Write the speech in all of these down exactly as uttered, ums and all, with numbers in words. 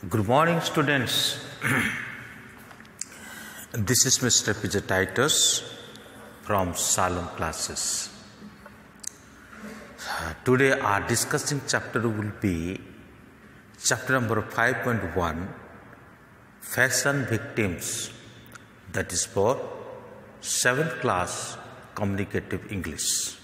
Good morning, students. This is Mister P J Titus from Salem classes. Today our discussing chapter will be chapter number five point one, Fashion Victims, that is for seventh class communicative English.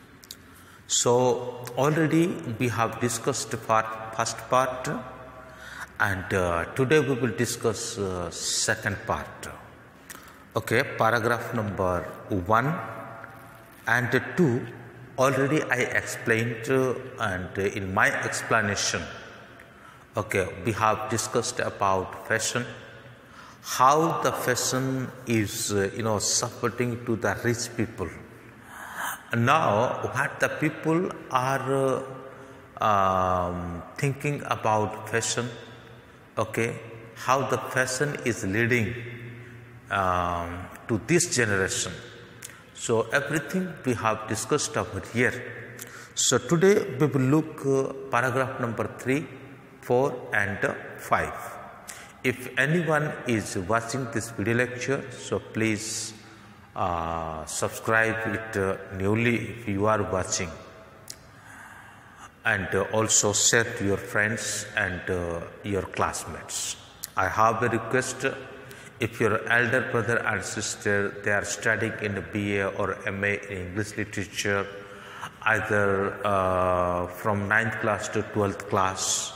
So already we have discussed the part, first part, and uh, today we will discuss uh, second part. Okay, paragraph number one and two already I explained, uh, and uh, in my explanation, okay, we have discussed about fashion, how the fashion is uh, you know supporting to the rich people. Now what the people are uh, um, thinking about fashion, okay, how the fashion is leading um, to this generation. So everything we have discussed over here. So today we will look uh, paragraph number three, four and uh, five. If anyone is watching this video lecture, so please uh, subscribe it uh, newly if you are watching, and uh, also share to your friends and uh, your classmates. I have a request. If your elder brother and sister, they are studying in a B A or M A in English literature, either uh, from ninth class to twelfth class,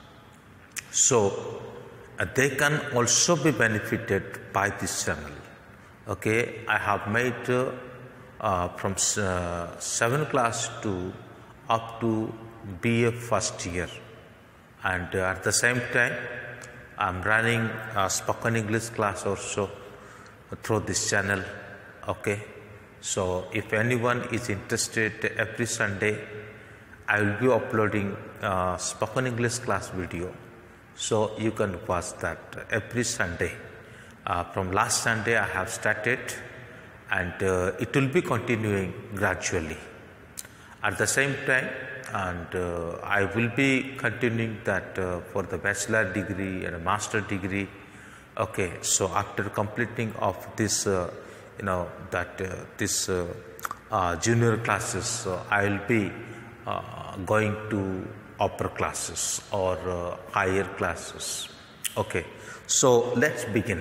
so uh, they can also be benefited by this channel. Okay, I have made uh, uh, from uh, seventh class to up to B A first year, and uh, at the same time I am running a spoken English class also through this channel. Okay, so if anyone is interested, every Sunday I will be uploading uh, spoken English class video, so you can watch that every Sunday. Uh, from last Sunday I have started, and uh, it will be continuing gradually. At the same time, and uh, I will be continuing that uh, for the bachelor degree and a master degree. Okay, so after completing of this, uh, you know, that uh, this uh, uh, junior classes, so I will be uh, going to upper classes or uh, higher classes. Okay, so let's begin.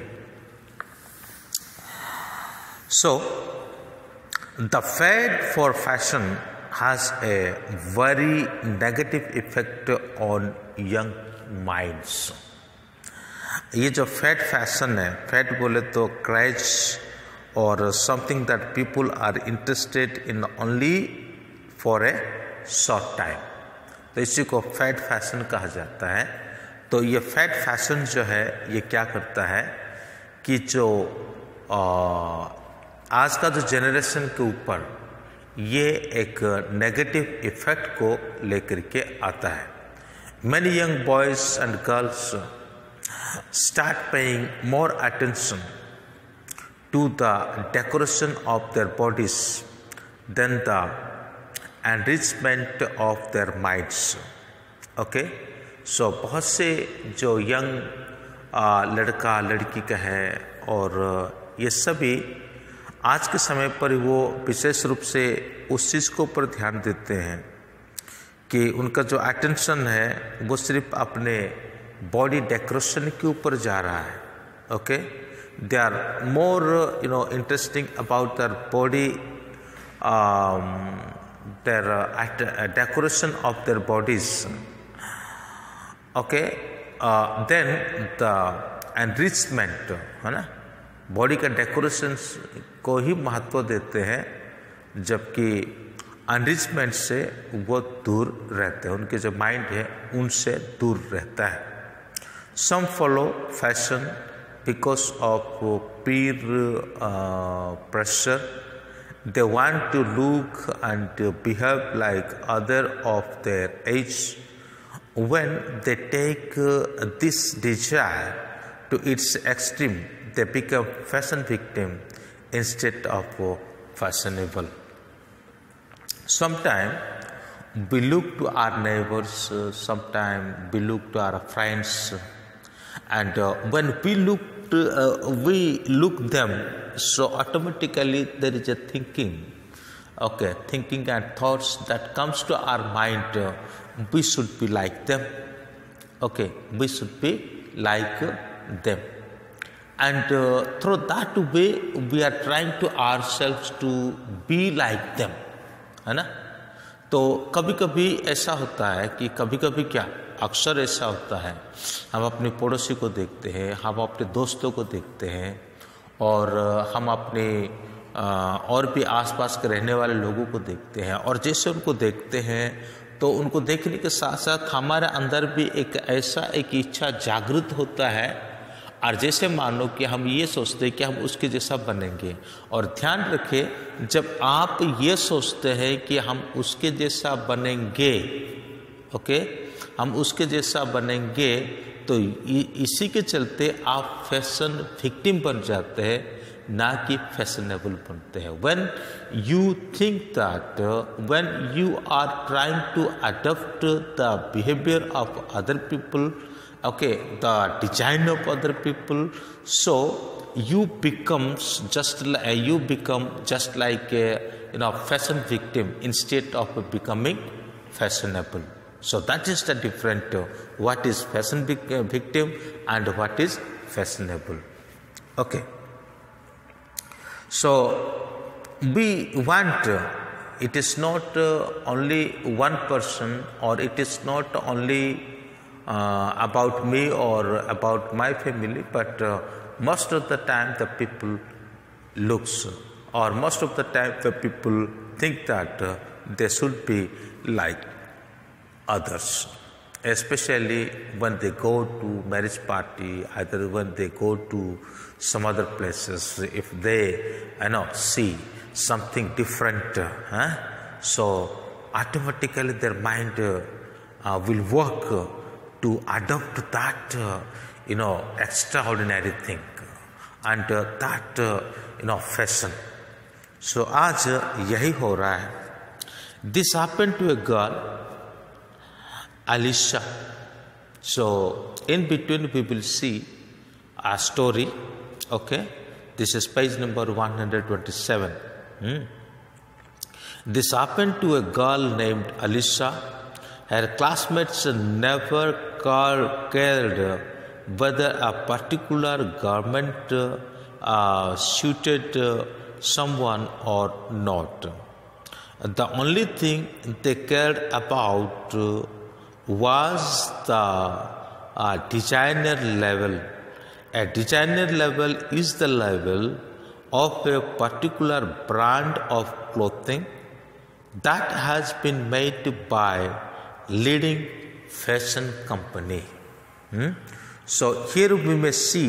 So the fad for fashion has a very negative effect on young minds. ये जो fat fashion है, fat बोले तो craze और something that people are interested in only for a short time, तो इसी को fat fashion कहा जाता है. तो ये फैट फैशन जो है ये क्या करता है कि जो आ, आज का जो जनरेशन के ऊपर ये एक नेगेटिव इफेक्ट को लेकर के आता है. Many young boys and girls start paying more attention to the decoration of their bodies than the enrichment of their minds. Okay, so बहुत से जो यंग लड़का लड़की का है और ये सभी आज के समय पर वो विशेष रूप से उस चीज़ को ऊपर ध्यान देते हैं कि उनका जो अटेंशन है वो सिर्फ अपने बॉडी डेकोरेशन के ऊपर जा रहा है. Okay, they are more you know interesting about their body, their decoration of their bodies. Okay, then the enrichment, है ना, बॉडी का डेकोरेशन को ही महत्व देते हैं, जबकि एनरिचमेंट से वो दूर रहते हैं, उनके जो माइंड है उनसे दूर रहता है. Some follow fashion because of peer pressure. They want to look and behave like other of their age. When they take this desire to its extreme, they become fashion victim instead of fashionable. Sometimes we look to our neighbors, uh, sometimes we look to our friends, and uh, when we look to, uh, we look them, so automatically there is a thinking, okay, thinking and thoughts that comes to our mind. Uh, we should be like them, okay, we should be like uh, them, and uh, through that way we are trying to ourselves to be like them, है ना. तो कभी कभी ऐसा होता है कि कभी कभी क्या अक्सर ऐसा होता है, हम अपने पड़ोसी को देखते हैं, हम अपने दोस्तों को देखते हैं, और हम अपने और भी आसपास के रहने वाले लोगों को देखते हैं, और जैसे उनको देखते हैं तो उनको देखने के साथ साथ हमारे अंदर भी एक ऐसा एक इच्छा जागृत होता है, और जैसे मानो कि हम ये सोचते हैं कि हम उसके जैसा बनेंगे. और ध्यान रखें, जब आप ये सोचते हैं कि हम उसके जैसा बनेंगे, ओके, हम उसके जैसा बनेंगे, तो इसी के चलते आप फैशन विक्टिम बन जाते हैं, ना कि फैशनेबल बनते हैं. When you think that when you are trying to adopt the behaviour of other people, okay, the design of other people, so you becomes just like you become just like a, you know, fashion victim instead of becoming fashionable. So that is the different uh, what is fashion victim and what is fashionable. Okay, so we want uh, it is not uh, only one person, or it is not only Uh, about me or about my family, but uh, most of the time the people looks, or most of the time the people think that uh, they should be like others, especially when they go to marriage party, either when they go to some other places, if they, you know, see something different, uh, huh? so automatically their mind uh, uh, will work uh, to adopt that uh, you know extraordinary thing and uh, that uh, you know fashion. So आज यही हो रहा है. This happened to a girl, Alicia. So in between we will see a story. Okay, this is page number one hundred twenty-seven. Hmm. This happened to a girl named Alicia. Her classmates never cared whether a particular garment uh, suited uh, someone or not. The only thing they cared about uh, was the uh, designer level. A designer level is the level of a particular brand of clothing that has been made by leading fashion company. hmm? So here we may see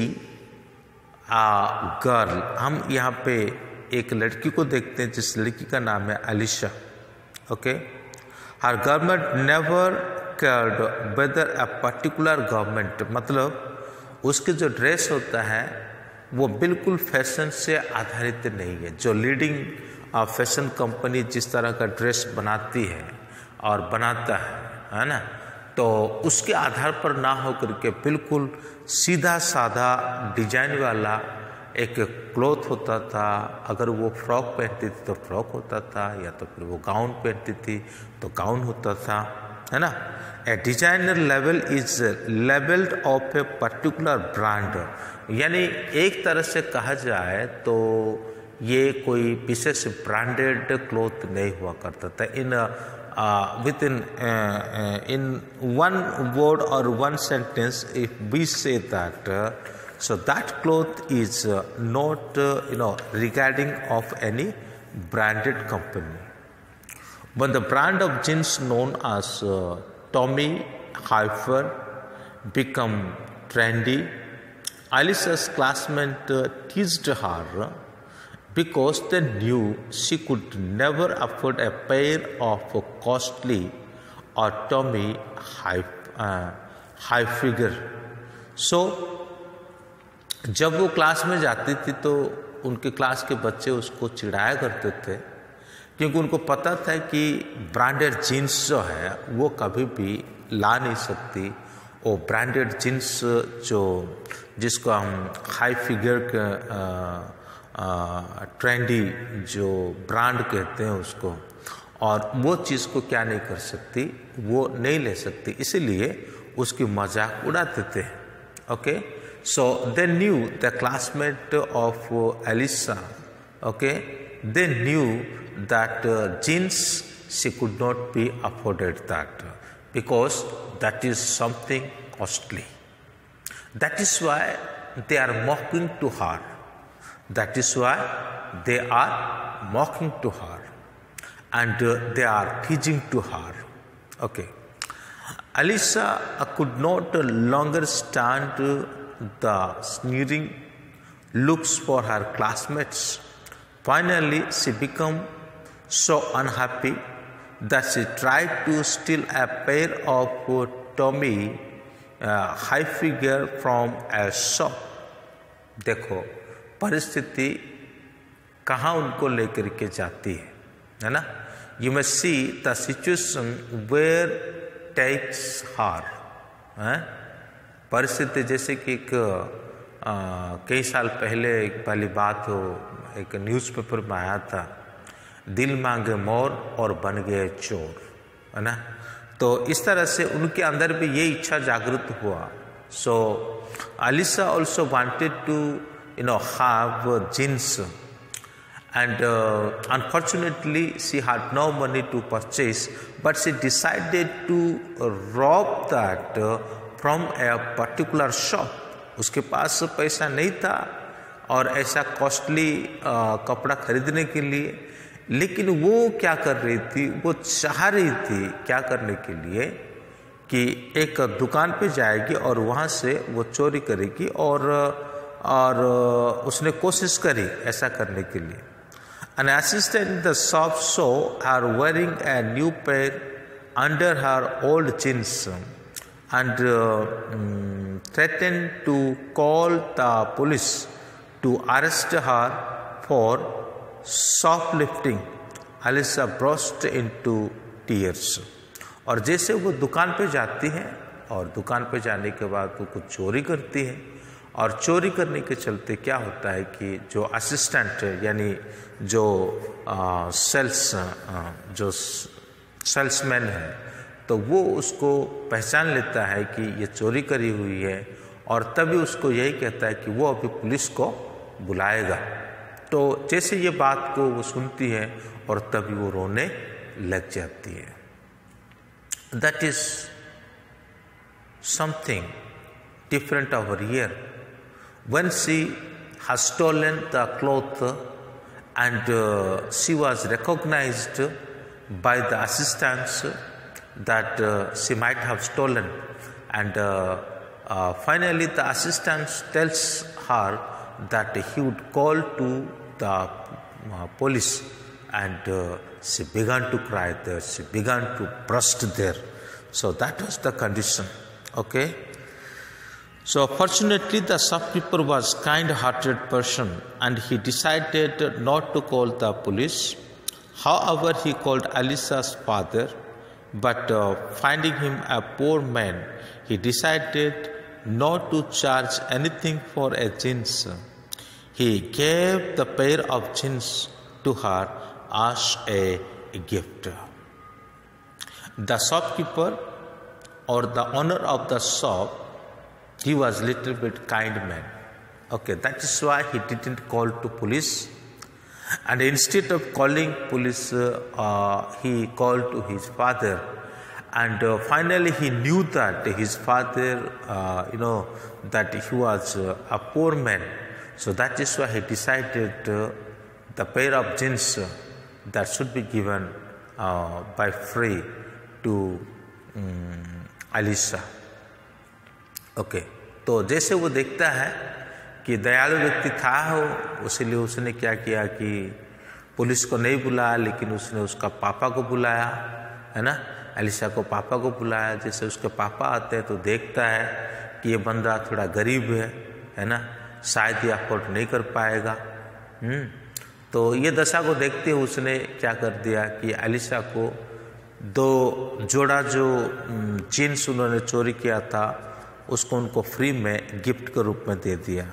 a girl. हम यहाँ पे एक लड़की को देखते हैं जिस लड़की का नाम है Alisha. Okay, her government never cared whether a particular government, मतलब उसके जो ड्रेस होता है वो बिल्कुल फैशन से आधारित नहीं है. जो लीडिंग फैशन कंपनी जिस तरह का ड्रेस बनाती है और बनाता है, है ना, तो उसके आधार पर ना हो करके बिल्कुल सीधा साधा डिजाइन वाला एक क्लॉथ होता था. अगर वो फ्रॉक पहनती थी तो फ्रॉक होता था, या तो फिर वो गाउन पहनती थी तो गाउन होता था, है ना. A designer level is levelled of a particular brand, यानी एक तरह से कहा जाए तो ये कोई विशेष ब्रांडेड क्लॉथ नहीं हुआ करता था. इन Uh, within uh, uh, in one word or one sentence, if we say that, uh, so that cloth is uh, not uh, you know regarding of any branded company. When the brand of jeans known as uh, Tommy Hilfiger become trendy, Alicia's classmate uh, teased her because they knew she could never afford a pair of costly or Tommy Hilfiger. So जब वो class में जाती थी तो उनके class के बच्चे उसको चिढ़ाया करते थे, क्योंकि उनको पता था कि ब्रांडेड जीन्स जो है वो कभी भी ला नहीं सकती वो ब्रांडेड जीन्स जो जिसको हम हाई फिगर के ट्रेंडी जो ब्रांड कहते हैं उसको, और वो चीज़ को क्या नहीं कर सकती, वो नहीं ले सकती, इसीलिए उसकी मजाक उड़ाते थे। Okay, so they knew the classmate of Elisa, okay, they knew that jeans she could not be afforded that because that is something costly. That is why they are mocking to her. That is why they are mocking to her and uh, they are teasing to her. Okay. Alisa uh, could not uh, longer stand uh, the sneering looks for her classmates. Finally, she became so unhappy that she tried to steal a pair of uh, Tommy Hilfiger from a shop. देखो परिस्थिति कहाँ उनको लेकर के जाती है, है ना. You may see the situation where takes her. परिस्थिति जैसे कि एक आ, कई साल पहले एक पहली बात हो, एक न्यूज़पेपर में आया था, दिल मांगे मोर और बन गए चोर, है ना. तो इस तरह से उनके अंदर भी ये इच्छा जागृत हुआ. So Alisha also wanted to you know have jeans and unfortunately she had no money to purchase, but she decided to rob that from a particular shop. उसके पास पैसा नहीं था और ऐसा कॉस्टली कपड़ा खरीदने के लिए, लेकिन वो क्या कर रही थी, वो चाह रही थी क्या करने के लिए कि एक दुकान पे जाएगी और वहाँ से वो चोरी करेगी, और और उसने कोशिश करी ऐसा करने के लिए. An assistant in the shop saw her wearing a new pair under her old jeans and uh, um, threatened to call the police to arrest her for shoplifting. Alisa burst into tears. और जैसे वो दुकान पे जाती है और दुकान पे जाने के बाद वो कुछ चोरी करती है, और चोरी करने के चलते क्या होता है कि जो असिस्टेंट है यानी जो आ, सेल्स आ, जो सेल्समैन है, तो वो उसको पहचान लेता है कि ये चोरी करी हुई है, और तभी उसको यही कहता है कि वो अभी पुलिस को बुलाएगा. तो जैसे ये बात को वो सुनती है और तभी वो रोने लग जाती है. That is something different over here. When she has stolen the cloth and she was recognised by the assistants that she might have stolen, and finally the assistants tells her that he would call to the uh, police, and uh, she began to cry there, she began to burst there. So that was the condition. Okay, so fortunately the shopkeeper was kind-hearted person and he decided not to call the police. However, he called Alisa's father, but uh, finding him a poor man, he decided not to charge anything for a jeans. He gave the pair of jeans to her as a gift. The shopkeeper or the owner of the shop, he was little bit kind man. Okay, that is why he didn't call to police, and instead of calling police, uh, uh, he called to his father. And uh, finally he knew that his father, uh, you know, that he was uh, a poor man. So that is why he decided uh, the pair of jeans uh, that should be given uh, by free to um, Alisa. Okay, तो जैसे वो देखता है कि दयालु व्यक्ति था हो, इसलिए उसने क्या किया कि पुलिस को नहीं बुलाया, लेकिन उसने उसका पापा को बुलाया, है ना. अलिसा को पापा को बुलाया. जैसे उसके पापा आते हैं तो देखता है कि ये बंदा थोड़ा गरीब है, है ना, शायद ये अफोर्ड नहीं कर पाएगा. हम्म तो ये दशा को देखते हुए उसने क्या कर दिया कि अलिसा को दो जोड़ा जो जीन्स उन्होंने चोरी किया था उसको उनको फ्री में गिफ्ट के रूप में दे दिया।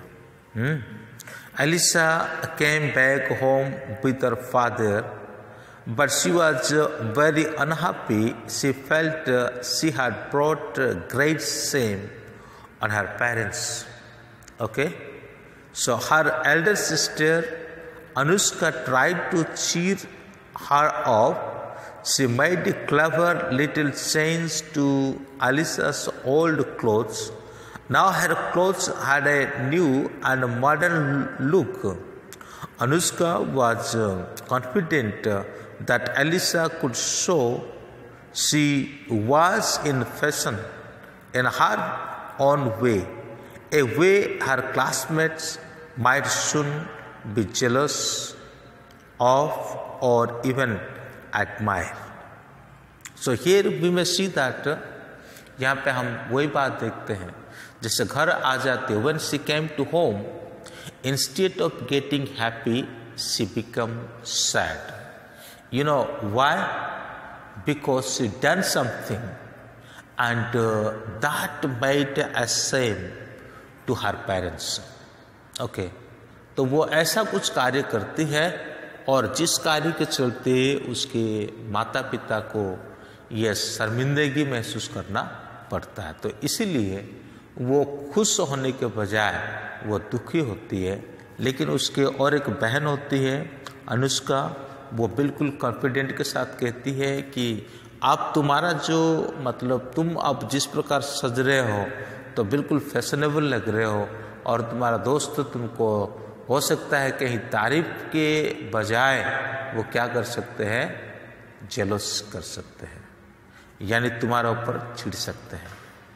Elisa came back home with her father, but she was very unhappy. She felt she had brought great shame on her parents. Okay, so her elder sister Anushka tried to cheer her up. She made clever little changes to Alisa's old clothes. Now her clothes had a new and modern look. Anushka was confident that Elisa could show she was in fashion in her own way, a way her classmates might soon be jealous of or even admire. So here we may see that यहाँ पे हम वही बात देखते हैं, जैसे घर आ जाते, when she came to home, instead of getting happy, she became sad. You know why? Because she done something and uh, that made a shame to her parents. Okay, तो वो ऐसा कुछ कार्य करती है और जिस कार्य के चलते उसके माता पिता को यह शर्मिंदगी महसूस करना पड़ता है, तो इसीलिए वो खुश होने के बजाय वो दुखी होती है। लेकिन उसके और एक बहन होती है अनुष्का, वो बिल्कुल कॉन्फिडेंट के साथ कहती है कि आप तुम्हारा जो मतलब तुम अब जिस प्रकार सज रहे हो तो बिल्कुल फैशनेबल लग रहे हो, और तुम्हारा दोस्त तुमको हो सकता है कहीं तारीफ के बजाय वो क्या कर सकते हैं, जेलस कर सकते हैं, यानी तुम्हारा ऊपर चिढ़ सकते हैं।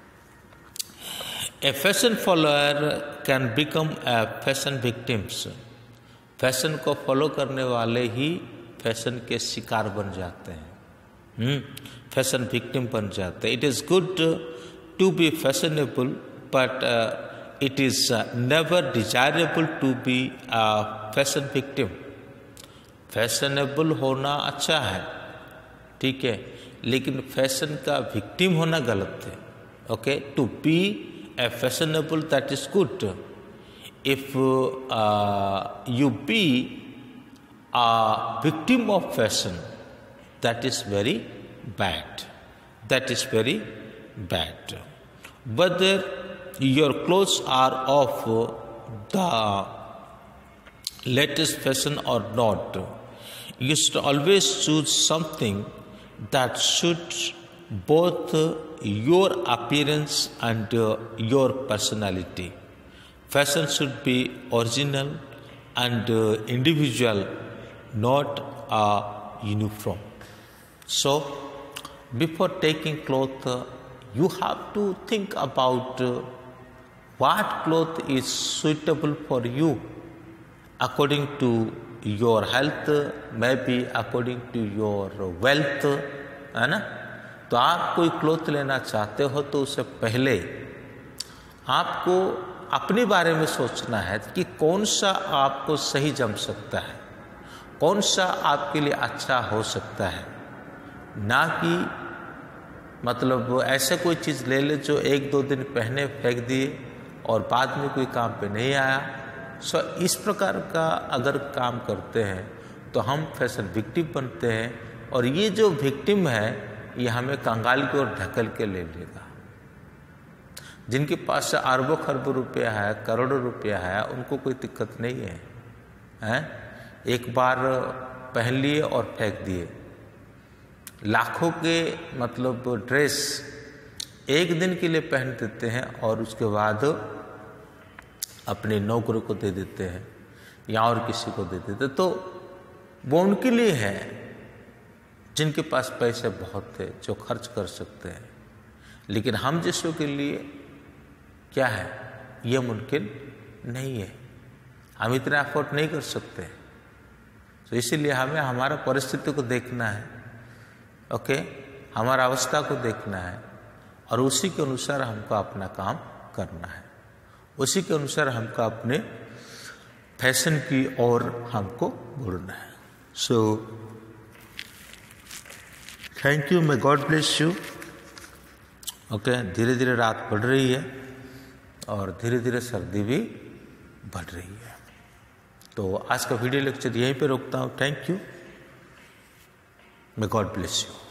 A fashion follower can become a fashion victims. Fashion को फॉलो करने वाले ही फैशन के शिकार बन जाते हैं, हम्म फैशन विक्टिम बन जाते हैं। It is good to be fashionable but it is never desirable to be a fashion victim. Fashionable होना अच्छा है, ठीक है, लेकिन फैशन का विक्टिम होना गलत है। Okay, to be a fashionable that is good, if you be a victim of fashion, that is very bad. That is very bad. Whether your clothes are of the latest fashion or not, you should always choose something that suits both your appearance and your personality. Fashion should be original and individual, not a uniform. So, before taking cloth, you have to think about what cloth is suitable for you according to your health, maybe according to your wealth, है ना। तो आप कोई cloth लेना चाहते हो तो उससे पहले आपको अपने बारे में सोचना है कि कौन सा आपको सही जम सकता है, कौन सा आपके लिए अच्छा हो सकता है, ना कि मतलब ऐसे कोई चीज़ ले ले जो एक दो दिन पहने फेंक दिए और बाद में कोई काम पे नहीं आया। सो इस प्रकार का अगर काम करते हैं तो हम फैशन विक्टिम बनते हैं, और ये जो विक्टिम है ये हमें कंगाल की ओर ढकेल के ले लेगा। जिनके पास अरबों खरबों रुपया है, करोड़ों रुपया है, उनको कोई दिक्कत नहीं है, हैं? एक बार पहन लिए और फेंक दिए। लाखों के मतलब ड्रेस एक दिन के लिए पहन देते हैं और उसके बाद अपने नौकरों को दे देते हैं या और किसी को दे देते। तो वो उनके लिए है जिनके पास पैसे बहुत थे, जो खर्च कर सकते हैं, लेकिन हम जैसों के लिए क्या है, ये मुमकिन नहीं है, हम इतना अफोर्ड नहीं कर सकते। तो इसीलिए हमें हमारा परिस्थिति को देखना है, ओके, हमारा अवस्था को देखना है और उसी के अनुसार हमको अपना काम करना है, उसी के अनुसार हमको अपने फैशन की ओर हमको बढ़ना है। So thank you, may God bless you. Okay, धीरे धीरे रात बढ़ रही है और धीरे धीरे सर्दी भी बढ़ रही है। तो आज का वीडियो लेक्चर यहीं पे रोकता हूँ। Thank you, may God bless you.